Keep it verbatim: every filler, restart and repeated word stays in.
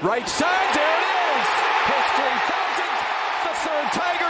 Right side, there it is! History fountain, the third title.